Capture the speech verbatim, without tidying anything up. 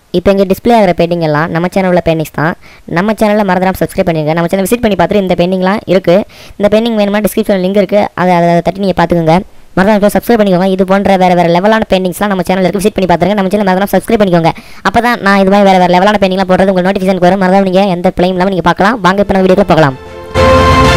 இப்போ இங்கே டிஸ்பிளே ஆகிற பெயிண்டிங் எல்லாம் நம்ம சேனலில் உள்ள பெயிண்டிங்ஸ் தான். நம்ம சேனலில் மறந்துடாம சப்ஸ்கிரைப் பண்ணிடுங்க. நம்ம சேனல் விசிட் பண்ணி பார்த்துட்டு இந்த பெயிண்டிங்லாம் இருக்குது. இந்த பெயிண்டிங் வேணுமா டிஸ்கிரிப்ஷனில் லிங்க் இருக்குது, அதை அதை தட்டி நீங்கள் பார்த்துக்கோங்க. மறந்துடாம சப்ஸ்கிரைப் பண்ணிக்கோங்க. இது போன்ற வேறு வேறு லெவலான பெயிண்டிங்ஸ்லாம் நம்ம சேனலில் இருக்குது, விசிட் பண்ணி பார்த்துருங்க. நம்ம சேனல் மறந்துடாம சப்ஸ்கிரைப் பண்ணிக்கோங்க. அப்போ தான் நான் இது மாதிரி வேறு வேறு லெவலான பெயிண்டிங்லாம் போடுறது உங்களுக்கு நோட்டிஃபிகேஷன் வரும். மறந்துடாம நீங்கள் எந்த பிளேம் இல்லாமல் நீங்கள் பார்க்கலாம். வாங்க இப்போ நம்ம வீடியோக்குள்ள போகலாம்.